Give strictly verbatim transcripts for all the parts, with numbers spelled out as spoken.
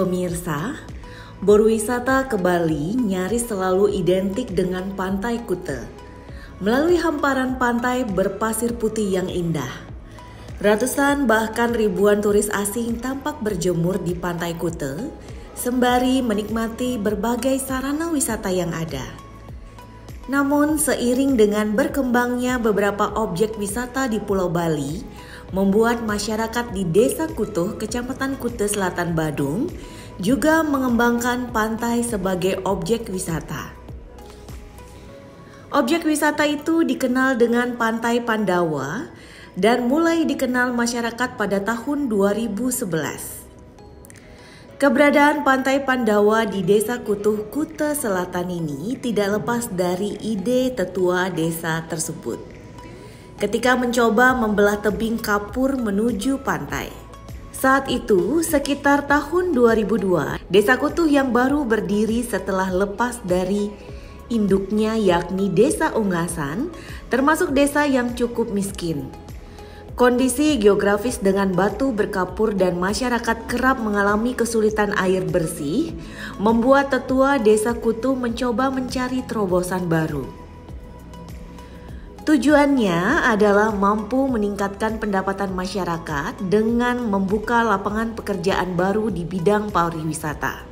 Pemirsa, berwisata ke Bali nyaris selalu identik dengan Pantai Kuta. Melalui hamparan pantai berpasir putih yang indah, ratusan bahkan ribuan turis asing tampak berjemur di Pantai Kuta sembari menikmati berbagai sarana wisata yang ada. Namun seiring dengan berkembangnya beberapa objek wisata di Pulau Bali, membuat masyarakat di Desa Kutuh, Kecamatan Kuta Selatan, Badung, juga mengembangkan pantai sebagai objek wisata. Objek wisata itu dikenal dengan Pantai Pandawa dan mulai dikenal masyarakat pada tahun dua ribu sebelas. Keberadaan Pantai Pandawa di Desa Kutuh, Kuta Selatan ini tidak lepas dari ide tetua desa tersebut ketika mencoba membelah tebing kapur menuju pantai. Saat itu, sekitar tahun dua ribu dua, Desa Kutuh yang baru berdiri setelah lepas dari induknya yakni Desa Ungasan, termasuk desa yang cukup miskin. Kondisi geografis dengan batu berkapur dan masyarakat kerap mengalami kesulitan air bersih, membuat tetua Desa Kutuh mencoba mencari terobosan baru. Tujuannya adalah mampu meningkatkan pendapatan masyarakat dengan membuka lapangan pekerjaan baru di bidang pariwisata.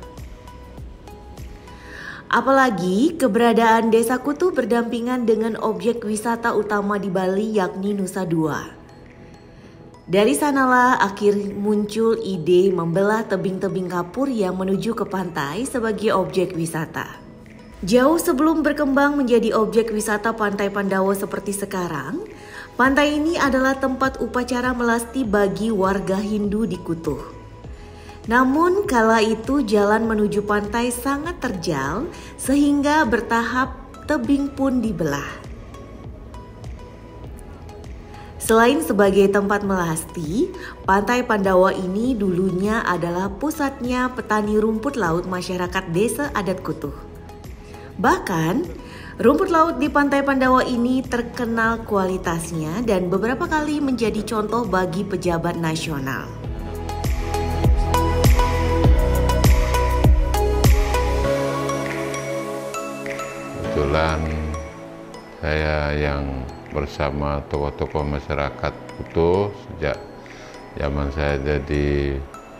Apalagi keberadaan Desa Kutuh berdampingan dengan objek wisata utama di Bali yakni Nusa Dua. Dari sanalah akhir muncul ide membelah tebing-tebing kapur yang menuju ke pantai sebagai objek wisata. Jauh sebelum berkembang menjadi objek wisata Pantai Pandawa seperti sekarang, pantai ini adalah tempat upacara melasti bagi warga Hindu di Kutuh. Namun kala itu jalan menuju pantai sangat terjal sehingga bertahap tebing pun dibelah. Selain sebagai tempat melasti, Pantai Pandawa ini dulunya adalah pusatnya petani rumput laut masyarakat desa adat Kutuh. Bahkan, rumput laut di Pantai Pandawa ini terkenal kualitasnya dan beberapa kali menjadi contoh bagi pejabat nasional. Kebetulan saya yang bersama tokoh-tokoh masyarakat Kutuh sejak zaman saya jadi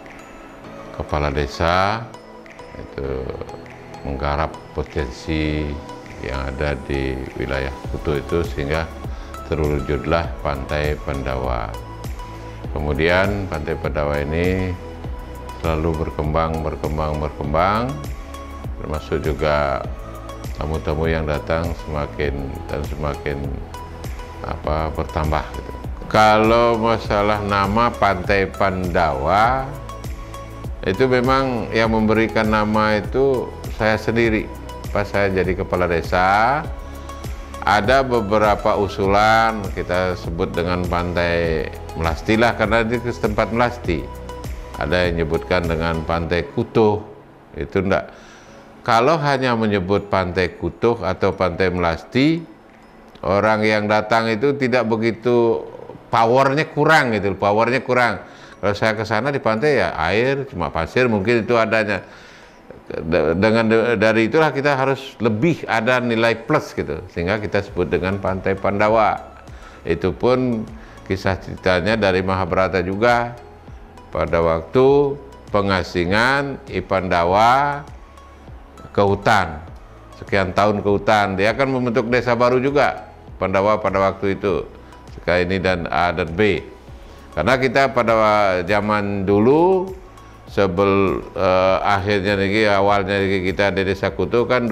kepala desa itu menggarap potensi yang ada di wilayah Kutuh itu sehingga terwujudlah Pantai Pandawa. Kemudian Pantai Pandawa ini selalu berkembang, berkembang, berkembang, termasuk juga tamu-tamu yang datang semakin dan semakin apa bertambah gitu. Kalau masalah nama Pantai Pandawa, itu memang yang memberikan nama itu saya sendiri. Pas saya jadi kepala desa, ada beberapa usulan kita sebut dengan Pantai Melasti lah, karena di tempat melasti. Ada yang menyebutkan dengan Pantai Kutuh, itu enggak. Kalau hanya menyebut Pantai Kutuh atau Pantai Melasti, orang yang datang itu tidak begitu, powernya kurang gitu, powernya kurang. Kalau saya ke sana di pantai ya air, cuma pasir mungkin itu adanya. Dengan dari itulah kita harus lebih ada nilai plus gitu, sehingga kita sebut dengan Pantai Pandawa. Itu pun kisah ceritanya dari Mahabharata juga. Pada waktu pengasingan I Pandawa ke hutan, sekian tahun ke hutan, dia akan membentuk desa baru juga, Pandawa pada waktu itu. Sekarang ini dan A dan B. Karena kita pada zaman dulu sebel eh, akhirnya lagi awalnya lagi kita di Desa Kutuh kan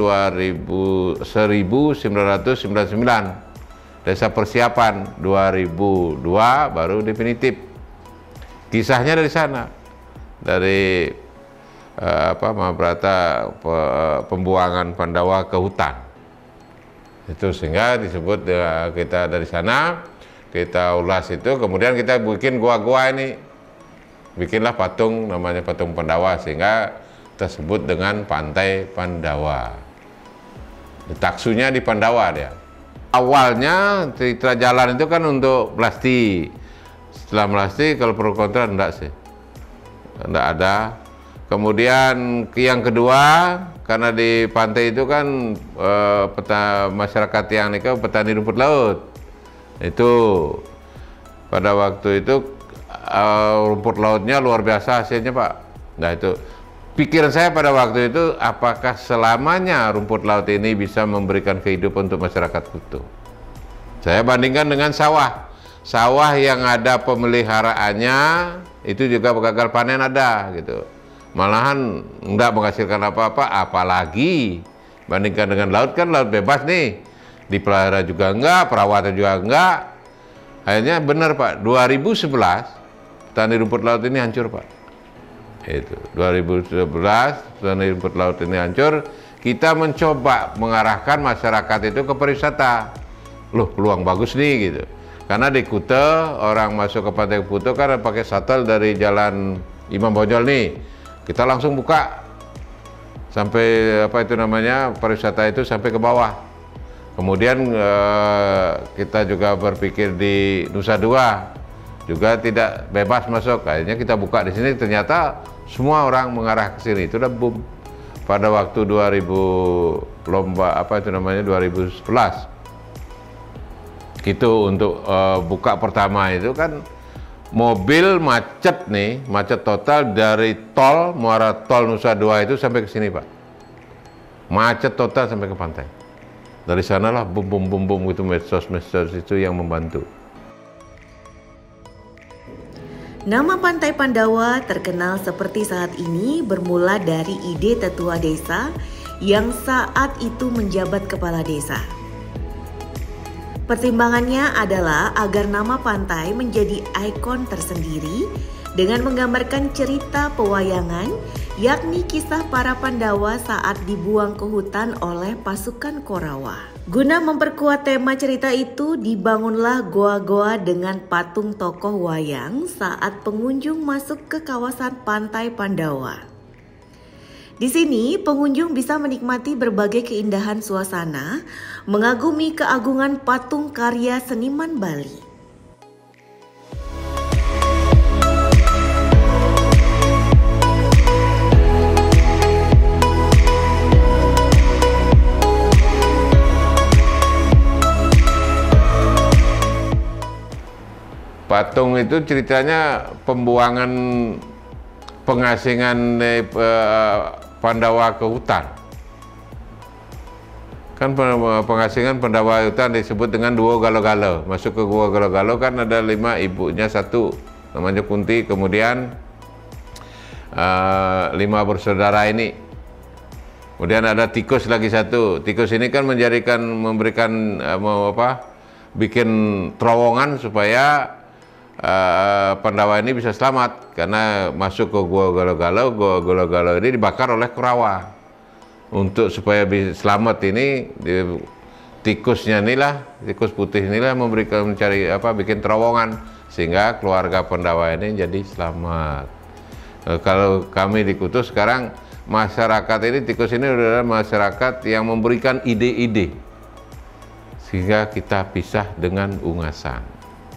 seribu sembilan ratus sembilan puluh sembilan. Desa persiapan dua ribu dua baru definitif. Kisahnya dari sana. Dari eh, apa Mahabharata pe, pembuangan Pandawa ke hutan. Itu sehingga disebut eh, kita dari sana. Kita ulas itu, kemudian kita bikin gua-gua ini, bikinlah patung namanya patung Pandawa sehingga tersebut dengan Pantai Pandawa. Taksunya di Pandawa dia. Awalnya cerita jalan itu kan untuk melasti. Setelah melasti kalau pro kontra enggak sih, enggak ada. Kemudian yang kedua, karena di pantai itu kan eh, peta, masyarakat yang nikah petani rumput laut. Itu pada waktu itu eh, rumput lautnya luar biasa hasilnya, Pak. Nah itu pikiran saya pada waktu itu, apakah selamanya rumput laut ini bisa memberikan kehidupan untuk masyarakat Kutu? Saya bandingkan dengan sawah. Sawah yang ada pemeliharaannya itu juga gagal panen ada gitu. Malahan enggak menghasilkan apa-apa, apalagi bandingkan dengan laut, kan laut bebas nih, dipelihara juga enggak, perawatan juga enggak. Akhirnya benar Pak, dua ribu sebelas petani rumput laut ini hancur Pak. Itu dua ribu sebelas petani rumput laut ini hancur. Kita mencoba mengarahkan masyarakat itu ke pariwisata. Loh, peluang bagus nih gitu. Karena di Kuta, orang masuk ke Pantai Kuta kan pakai shuttle dari Jalan Imam Bonjol nih. Kita langsung buka sampai apa itu namanya pariwisata itu sampai ke bawah. Kemudian eh, kita juga berpikir di Nusa Dua juga tidak bebas masuk. Akhirnya kita buka di sini, ternyata semua orang mengarah ke sini. Itu udah boom. Pada waktu dua ribu lomba apa itu namanya dua ribu sebelas. Gitu untuk eh, buka pertama itu kan mobil macet nih, macet total dari tol, muara tol Nusa Dua itu sampai ke sini Pak. Macet total sampai ke pantai. Dari sanalah bum bum bum bum gitu, medsos-medsos itu yang membantu. Nama Pantai Pandawa terkenal seperti saat ini bermula dari ide tetua desa yang saat itu menjabat kepala desa. Pertimbangannya adalah agar nama pantai menjadi ikon tersendiri dengan menggambarkan cerita pewayangan, yakni kisah para Pandawa saat dibuang ke hutan oleh pasukan Korawa. Guna memperkuat tema cerita itu, dibangunlah goa-goa dengan patung tokoh wayang saat pengunjung masuk ke kawasan Pantai Pandawa. Di sini, pengunjung bisa menikmati berbagai keindahan suasana, mengagumi keagungan patung karya seniman Bali. Patung itu ceritanya pembuangan pengasingan eh, Pandawa ke hutan. Kan pengasingan Pandawa hutan disebut dengan Dua Galo-Galo. Masuk ke Gua Galo-Galo kan ada lima, ibunya satu namanya Kunti, kemudian uh, lima bersaudara ini. Kemudian ada tikus lagi satu. Tikus ini kan menjadikan memberikan uh, mau apa? Bikin terowongan supaya uh, Pandawa ini bisa selamat, karena masuk ke Gua Galo-Galo, Gua Galo-Galo ini dibakar oleh Korawa. Untuk supaya bisa selamat ini, di, tikusnya inilah, tikus putih inilah memberikan mencari apa, bikin terowongan sehingga keluarga Pandawa ini jadi selamat. E, kalau kami di Kutu sekarang, masyarakat ini, tikus ini adalah masyarakat yang memberikan ide-ide sehingga kita pisah dengan Ungasan.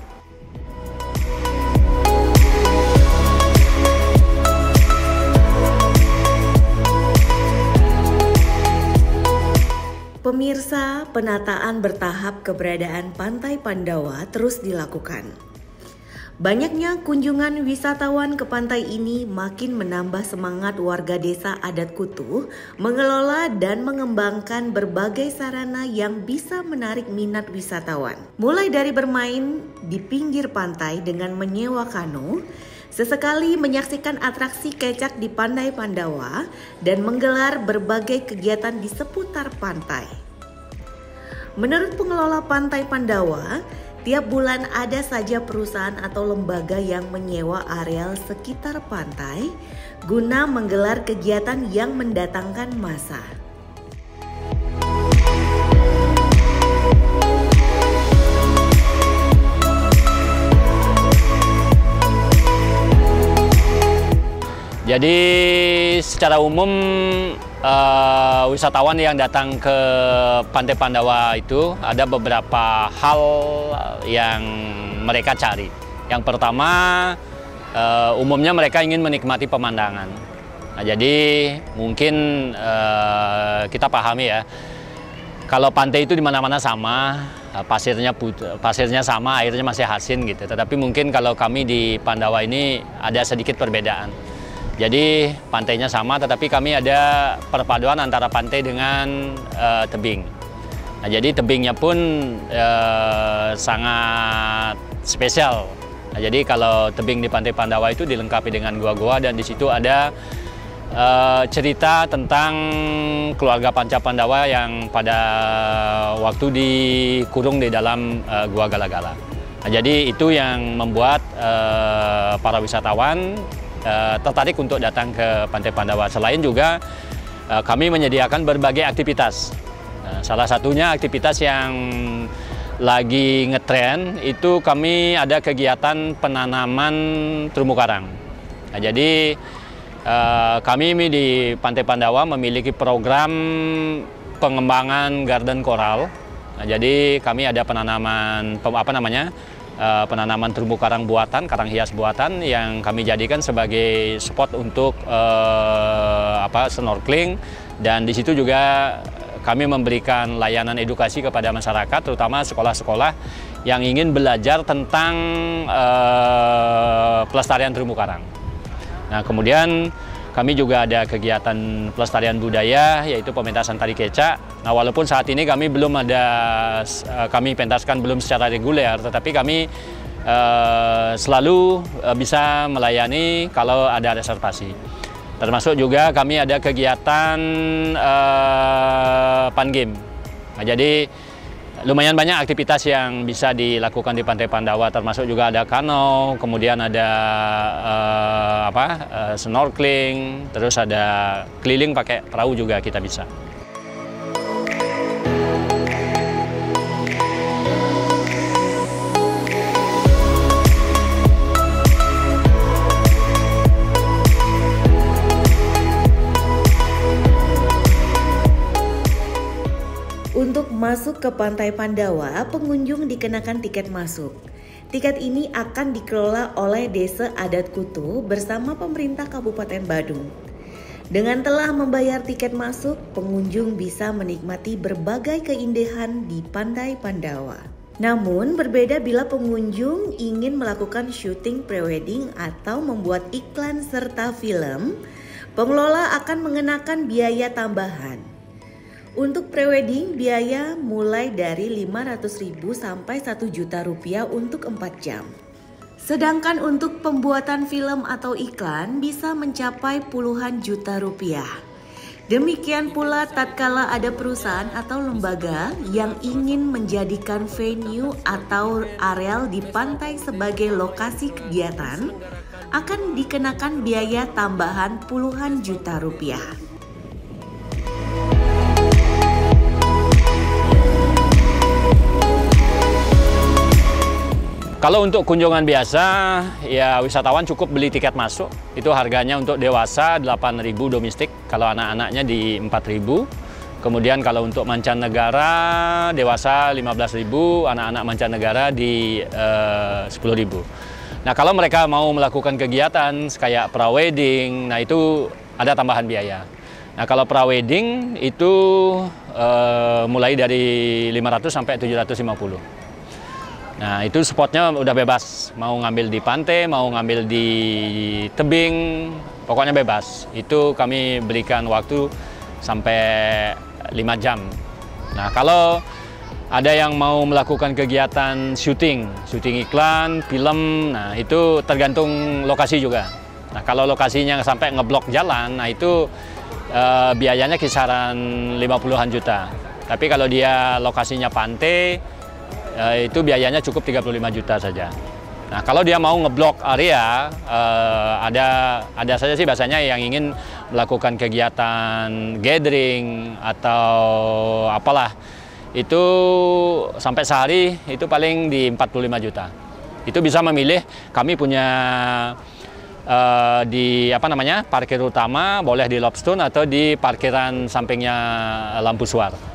Pemirsa, penataan bertahap keberadaan Pantai Pandawa terus dilakukan. Banyaknya kunjungan wisatawan ke pantai ini makin menambah semangat warga desa adat Kutu mengelola dan mengembangkan berbagai sarana yang bisa menarik minat wisatawan. Mulai dari bermain di pinggir pantai dengan menyewa kano, sesekali menyaksikan atraksi kecak di Pantai Pandawa, dan menggelar berbagai kegiatan di seputar pantai. Menurut pengelola Pantai Pandawa, tiap bulan ada saja perusahaan atau lembaga yang menyewa areal sekitar pantai guna menggelar kegiatan yang mendatangkan massa. Jadi secara umum uh, wisatawan yang datang ke Pantai Pandawa itu ada beberapa hal yang mereka cari. Yang pertama, uh, umumnya mereka ingin menikmati pemandangan. Nah, jadi mungkin uh, kita pahami ya, kalau pantai itu di mana-mana sama, pasirnya pasirnya sama, airnya masih asin gitu. Tetapi mungkin kalau kami di Pandawa ini ada sedikit perbedaan. Jadi pantainya sama, tetapi kami ada perpaduan antara pantai dengan uh, tebing. Nah, jadi tebingnya pun uh, sangat spesial. Nah, jadi kalau tebing di Pantai Pandawa itu dilengkapi dengan gua-gua, dan di situ ada Uh, cerita tentang keluarga Panca Pandawa yang pada waktu dikurung di dalam uh, Gua Gala-Gala. Nah, jadi itu yang membuat uh, para wisatawan uh, tertarik untuk datang ke Pantai Pandawa. Selain juga uh, kami menyediakan berbagai aktivitas. Nah, salah satunya aktivitas yang lagi ngetren itu kami ada kegiatan penanaman terumbu karang. Nah, jadi Uh, kami di Pantai Pandawa memiliki program pengembangan garden koral. Nah, jadi kami ada penanaman apa namanya uh, penanaman terumbu karang buatan, karang hias buatan yang kami jadikan sebagai spot untuk uh, apa snorkeling, dan di situ juga kami memberikan layanan edukasi kepada masyarakat, terutama sekolah-sekolah yang ingin belajar tentang uh, pelestarian terumbu karang. Nah, kemudian kami juga ada kegiatan pelestarian budaya, yaitu pementasan tari kecak. Nah, walaupun saat ini kami belum ada, kami pentaskan belum secara reguler, tetapi kami uh, selalu uh, bisa melayani kalau ada reservasi. Termasuk juga kami ada kegiatan uh, pan game. Nah, jadi lumayan banyak aktivitas yang bisa dilakukan di Pantai Pandawa, termasuk juga ada kano, kemudian ada uh, apa uh, snorkeling, terus ada keliling pakai perahu juga kita bisa. Untuk masuk ke Pantai Pandawa, pengunjung dikenakan tiket masuk. Tiket ini akan dikelola oleh Desa Adat Kutu bersama pemerintah Kabupaten Badung. Dengan telah membayar tiket masuk, pengunjung bisa menikmati berbagai keindahan di Pantai Pandawa. Namun berbeda bila pengunjung ingin melakukan syuting prewedding atau membuat iklan serta film, pengelola akan mengenakan biaya tambahan. Untuk prewedding, biaya mulai dari lima ratus ribu sampai satu juta rupiah untuk empat jam. Sedangkan untuk pembuatan film atau iklan bisa mencapai puluhan juta rupiah. Demikian pula tatkala ada perusahaan atau lembaga yang ingin menjadikan venue atau areal di pantai sebagai lokasi kegiatan, akan dikenakan biaya tambahan puluhan juta rupiah. Kalau untuk kunjungan biasa, ya wisatawan cukup beli tiket masuk. Itu harganya untuk dewasa delapan ribu domestik, kalau anak-anaknya di empat ribu. Kemudian kalau untuk mancanegara, dewasa lima belas ribu, anak-anak mancanegara di eh, sepuluh ribu. Nah, kalau mereka mau melakukan kegiatan kayak prawedding, nah itu ada tambahan biaya. Nah, kalau prawedding itu eh, mulai dari lima ratus sampai tujuh ratus lima puluh. Nah, itu spotnya udah bebas, mau ngambil di pantai, mau ngambil di tebing, pokoknya bebas. Itu kami berikan waktu sampai lima jam. Nah, kalau ada yang mau melakukan kegiatan syuting, syuting iklan, film, nah itu tergantung lokasi juga. Nah, kalau lokasinya sampai ngeblok jalan, nah itu eh, biayanya kisaran lima puluhan juta. Tapi kalau dia lokasinya pantai, Uh, itu biayanya cukup tiga puluh lima juta saja. Nah, kalau dia mau ngeblok area, uh, ada ada saja sih biasanya yang ingin melakukan kegiatan gathering atau apalah, itu sampai sehari itu paling di empat puluh lima juta. Itu bisa memilih, kami punya uh, di apa namanya parkir utama, boleh di Lobstone atau di parkiran sampingnya Lampu Suar.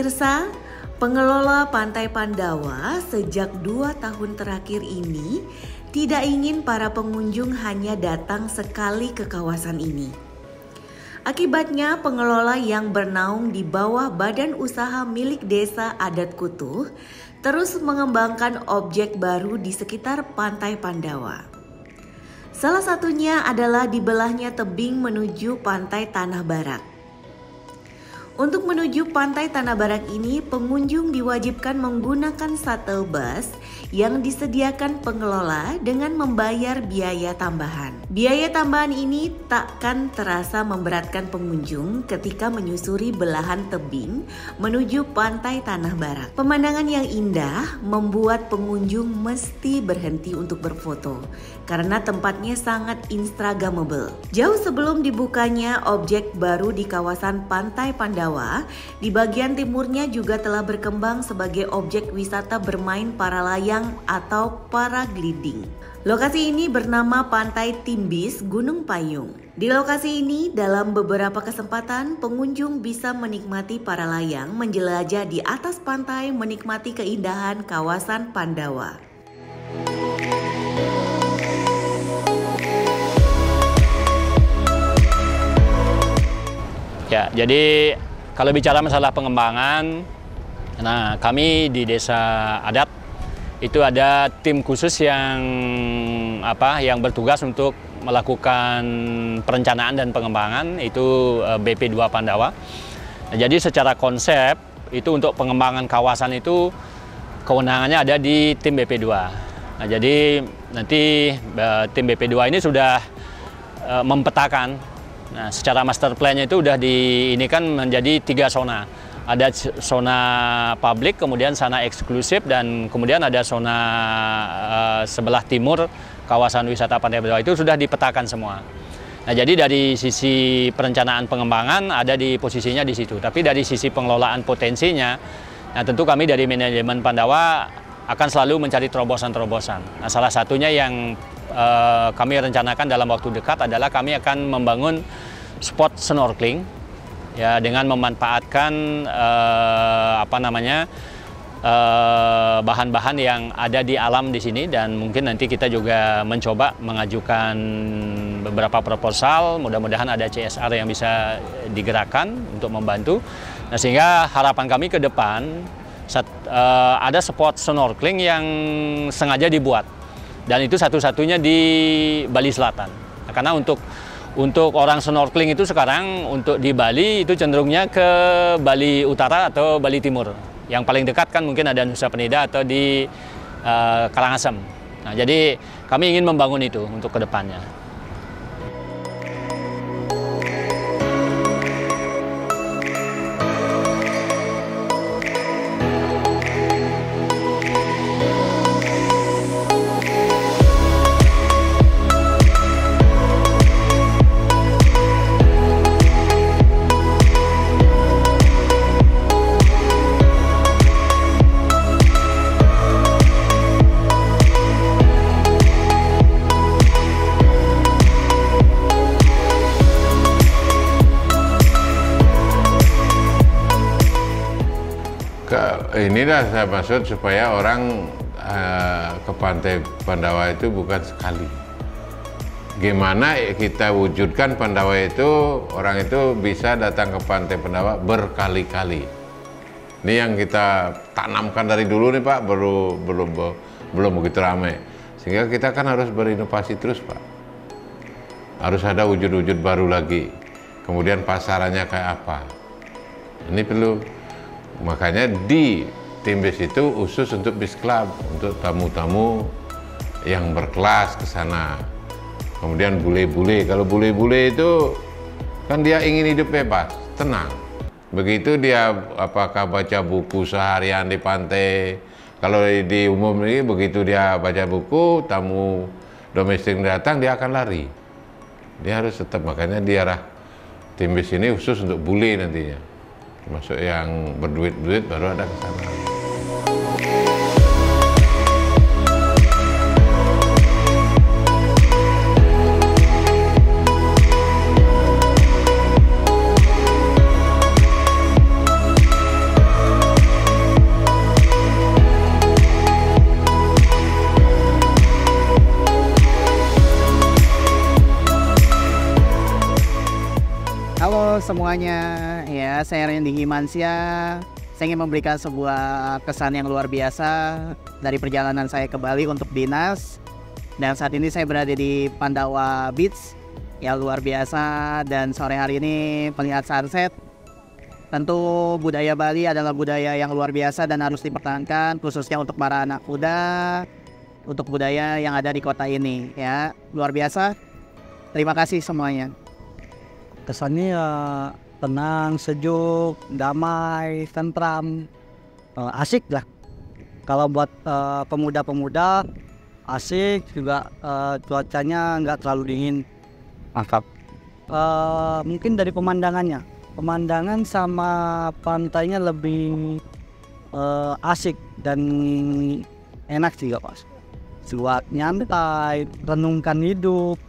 Pemirsa, pengelola Pantai Pandawa sejak dua tahun terakhir ini tidak ingin para pengunjung hanya datang sekali ke kawasan ini. Akibatnya, pengelola yang bernaung di bawah Badan Usaha Milik Desa Adat Kutuh terus mengembangkan objek baru di sekitar Pantai Pandawa. Salah satunya adalah dibelahnya tebing menuju Pantai Tanah Barak. Untuk menuju Pantai Tanah Barak ini, pengunjung diwajibkan menggunakan shuttle bus yang disediakan pengelola dengan membayar biaya tambahan. Biaya tambahan ini takkan terasa memberatkan pengunjung ketika menyusuri belahan tebing menuju Pantai Tanah Barak. Pemandangan yang indah membuat pengunjung mesti berhenti untuk berfoto karena tempatnya sangat instagramable. Jauh sebelum dibukanya objek baru di kawasan Pantai Pandawa, di bagian timurnya juga telah berkembang sebagai objek wisata bermain para layang atau paragliding. Lokasi ini bernama Pantai Timbis Gunung Payung. Di lokasi ini, dalam beberapa kesempatan, pengunjung bisa menikmati para layang menjelajah di atas pantai, menikmati keindahan kawasan Pandawa. Ya, jadi kalau bicara masalah pengembangan, nah kami di Desa Adat itu ada tim khusus yang apa yang bertugas untuk melakukan perencanaan dan pengembangan, itu B P dua Pandawa. Nah, jadi secara konsep itu untuk pengembangan kawasan itu kewenangannya ada di tim B P dua. Nah, jadi nanti tim B P dua ini sudah uh, mempetakan. Nah, secara master plan-nya itu udah di ini kan menjadi tiga zona. Ada zona publik, kemudian zona eksklusif, dan kemudian ada zona uh, sebelah timur kawasan wisata Pantai Pandawa. Itu sudah dipetakan semua. Nah, jadi dari sisi perencanaan pengembangan ada di posisinya di situ. Tapi dari sisi pengelolaan potensinya, nah tentu kami dari manajemen Pandawa akan selalu mencari terobosan-terobosan. Nah, salah satunya yang uh, kami rencanakan dalam waktu dekat adalah kami akan membangun spot snorkeling, ya, dengan memanfaatkan uh, apa namanya bahan-bahan uh, yang ada di alam di sini, dan mungkin nanti kita juga mencoba mengajukan beberapa proposal. Mudah-mudahan ada C S R yang bisa digerakkan untuk membantu. Nah, sehingga harapan kami ke depan Sat, uh, ada spot snorkeling yang sengaja dibuat, dan itu satu-satunya di Bali Selatan. Nah, karena untuk untuk orang snorkeling itu sekarang untuk di Bali itu cenderungnya ke Bali Utara atau Bali Timur. Yang paling dekat kan mungkin ada Nusa Penida atau di uh, Karangasem. Nah, jadi kami ingin membangun itu untuk kedepannya. Inilah saya maksud supaya orang uh, ke Pantai Pandawa itu bukan sekali. Gimana kita wujudkan Pandawa itu, orang itu bisa datang ke Pantai Pandawa berkali-kali. Ini yang kita tanamkan dari dulu nih Pak, baru belum belum begitu ramai. Sehingga kita kan harus berinovasi terus Pak. Harus ada wujud-wujud baru lagi. Kemudian pasarannya kayak apa? Ini perlu. Makanya di Timbis itu khusus untuk bis club, untuk tamu-tamu yang berkelas ke sana. Kemudian bule-bule, kalau bule-bule itu kan dia ingin hidup bebas, tenang. Begitu dia apakah baca buku seharian di pantai, kalau di umum ini begitu dia baca buku, tamu domestik datang dia akan lari. Dia harus tetap, makanya dia arah Timbis ini khusus untuk bule nantinya. Masuk yang berduit-duit baru ada ke sana. semuanya, ya saya Randy Himansyah. Saya ingin memberikan sebuah kesan yang luar biasa dari perjalanan saya ke Bali untuk dinas. Dan saat ini saya berada di Pandawa Beach, ya luar biasa. Dan sore hari ini melihat sunset. Tentu budaya Bali adalah budaya yang luar biasa dan harus dipertahankan, khususnya untuk para anak muda, untuk budaya yang ada di kota ini, ya luar biasa. Terima kasih semuanya. Kesannya ya tenang, sejuk, damai, tentram, uh, asik lah. Kalau buat uh, pemuda-pemuda asik juga, uh, cuacanya nggak terlalu dingin. Mantap. Uh, mungkin dari pemandangannya, pemandangan sama pantainya lebih uh, asik dan enak juga Mas. Buat nyantai, renungkan hidup.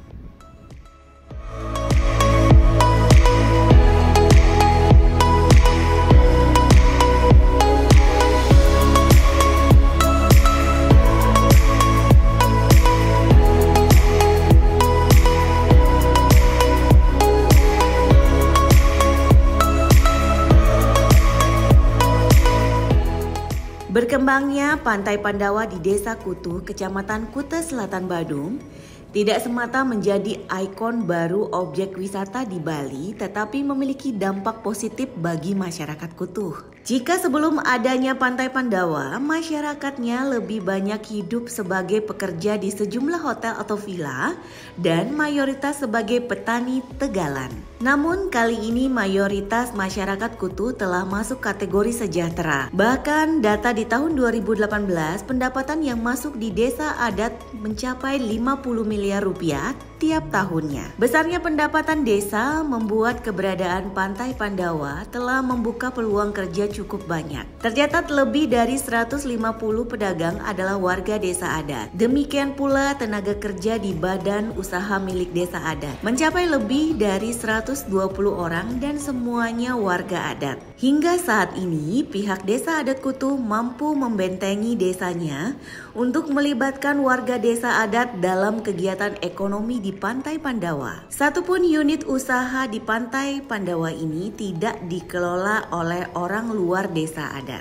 Berkembangnya Pantai Pandawa di Desa Kutu, Kecamatan Kuta Selatan, Badung, tidak semata menjadi ikon baru objek wisata di Bali, tetapi memiliki dampak positif bagi masyarakat Kutu. Jika sebelum adanya Pantai Pandawa, masyarakatnya lebih banyak hidup sebagai pekerja di sejumlah hotel atau villa dan mayoritas sebagai petani tegalan. Namun kali ini mayoritas masyarakat Kutu telah masuk kategori sejahtera. Bahkan data di tahun dua ribu delapan belas, pendapatan yang masuk di desa adat mencapai lima puluh miliar rupiah tiap tahunnya. Besarnya pendapatan desa membuat keberadaan Pantai Pandawa telah membuka peluang kerja cukup banyak. Tercatat lebih dari seratus lima puluh pedagang adalah warga desa adat. Demikian pula tenaga kerja di badan usaha milik desa adat mencapai lebih dari seratus dua puluh orang dan semuanya warga adat. Hingga saat ini pihak desa adat Kutu mampu membentengi desanya untuk melibatkan warga desa adat dalam kegiatan ekonomi di Pantai Pandawa. Satupun unit usaha di Pantai Pandawa ini tidak dikelola oleh orang luar desa adat.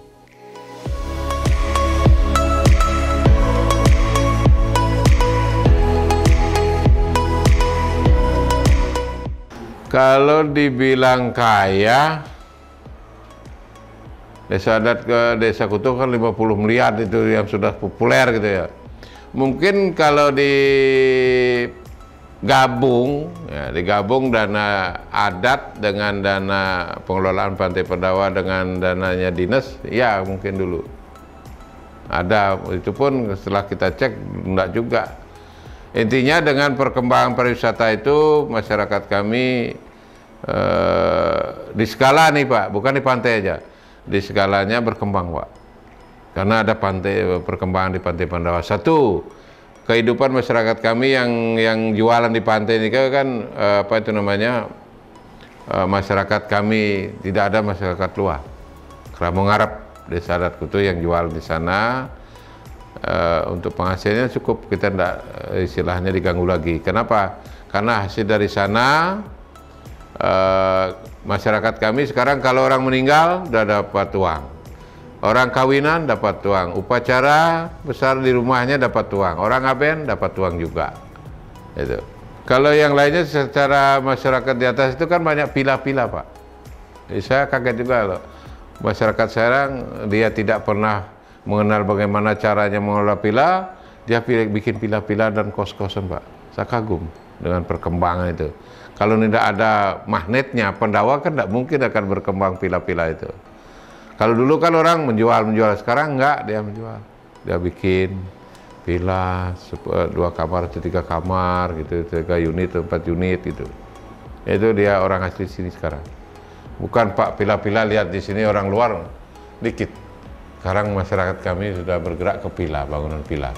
Kalau dibilang kaya, desa adat ke desa Kutu kan lima puluh miliar itu yang sudah populer gitu ya. Mungkin kalau digabung, ya, digabung dana adat dengan dana pengelolaan Pantai Pandawa dengan dananya dinas, ya mungkin dulu ada. Itu pun setelah kita cek enggak juga. Intinya dengan perkembangan pariwisata itu masyarakat kami eh, di skala nih Pak, bukan di pantai aja, di skalanya berkembang Pak. Karena ada pantai perkembangan di Pantai Pandawa. Satu, kehidupan masyarakat kami yang yang jualan di pantai ini kan eh, apa itu namanya eh, masyarakat kami tidak ada masyarakat luar. Kampung Arab desa adat Kutu yang jual di sana. Uh, untuk penghasilannya cukup, kita tidak uh, istilahnya diganggu lagi. Kenapa? Karena hasil dari sana uh, masyarakat kami sekarang kalau orang meninggal udah dapat uang, orang kawinan dapat uang, upacara besar di rumahnya dapat uang, orang aben dapat uang juga. Itu. Kalau yang lainnya secara masyarakat di atas itu kan banyak pila-pila Pak. Jadi saya kaget juga loh. Masyarakat sekarang dia tidak pernah mengenal bagaimana caranya mengelola pila, dia bikin pila-pila dan kos-kosan Pak. Saya kagum dengan perkembangan itu. Kalau tidak ada magnetnya, Pandawa kan tidak mungkin akan berkembang pila-pila itu. Kalau dulu kan orang menjual-menjual, sekarang enggak, dia menjual. Dia bikin pila, dua kamar atau tiga kamar, gitu, tiga unit, empat unit gitu. Itu dia orang asli sini sekarang. Bukan Pak pila-pila lihat di sini orang luar dikit. Sekarang masyarakat kami sudah bergerak ke pila, bangunan pila.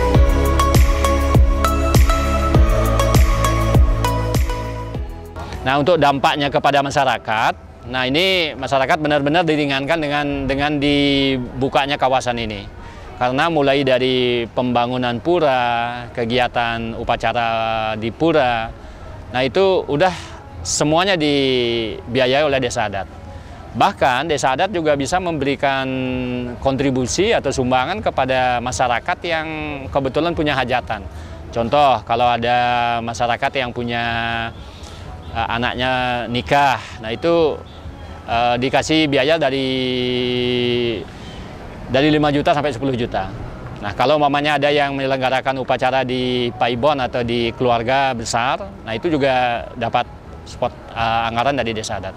Nah, Nah, untuk dampaknya kepada masyarakat, nah ini masyarakat benar-benar diringankan dengan dengan dibukanya kawasan ini. Karena mulai dari pembangunan pura, kegiatan upacara di pura, nah itu udah semuanya dibiayai oleh desa adat. Bahkan desa adat juga bisa memberikan kontribusi atau sumbangan kepada masyarakat yang kebetulan punya hajatan. Contoh, kalau ada masyarakat yang punya uh, anaknya nikah, nah itu uh, dikasih biaya dari dari lima juta sampai sepuluh juta. Nah, kalau mamanya ada yang menyelenggarakan upacara di paibon atau di keluarga besar, nah itu juga dapat support uh, anggaran dari desa adat.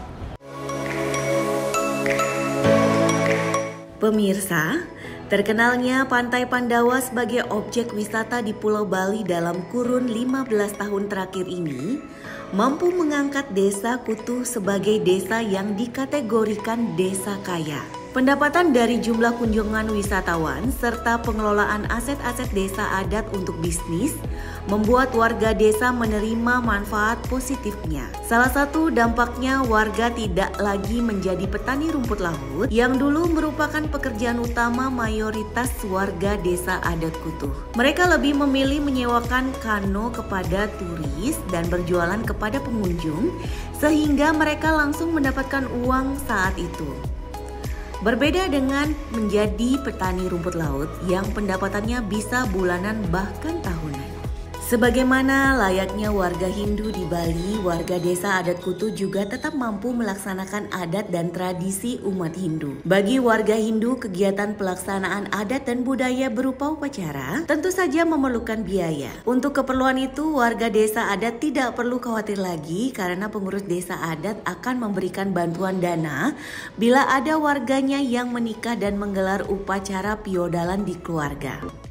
Pemirsa, terkenalnya Pantai Pandawa sebagai objek wisata di Pulau Bali dalam kurun lima belas tahun terakhir ini mampu mengangkat Desa Kutu sebagai desa yang dikategorikan desa kaya. Pendapatan dari jumlah kunjungan wisatawan serta pengelolaan aset-aset desa adat untuk bisnis membuat warga desa menerima manfaat positifnya. Salah satu dampaknya warga tidak lagi menjadi petani rumput laut yang dulu merupakan pekerjaan utama mayoritas warga desa adat Kutu. Mereka lebih memilih menyewakan kano kepada turis dan berjualan kepada pengunjung sehingga mereka langsung mendapatkan uang saat itu. Berbeda dengan menjadi petani rumput laut yang pendapatannya bisa bulanan bahkan tahunan. Sebagaimana layaknya warga Hindu di Bali, warga desa adat Kutu juga tetap mampu melaksanakan adat dan tradisi umat Hindu. Bagi warga Hindu, kegiatan pelaksanaan adat dan budaya berupa upacara tentu saja memerlukan biaya. Untuk keperluan itu, warga desa adat tidak perlu khawatir lagi karena pengurus desa adat akan memberikan bantuan dana bila ada warganya yang menikah dan menggelar upacara piodalan di keluarga.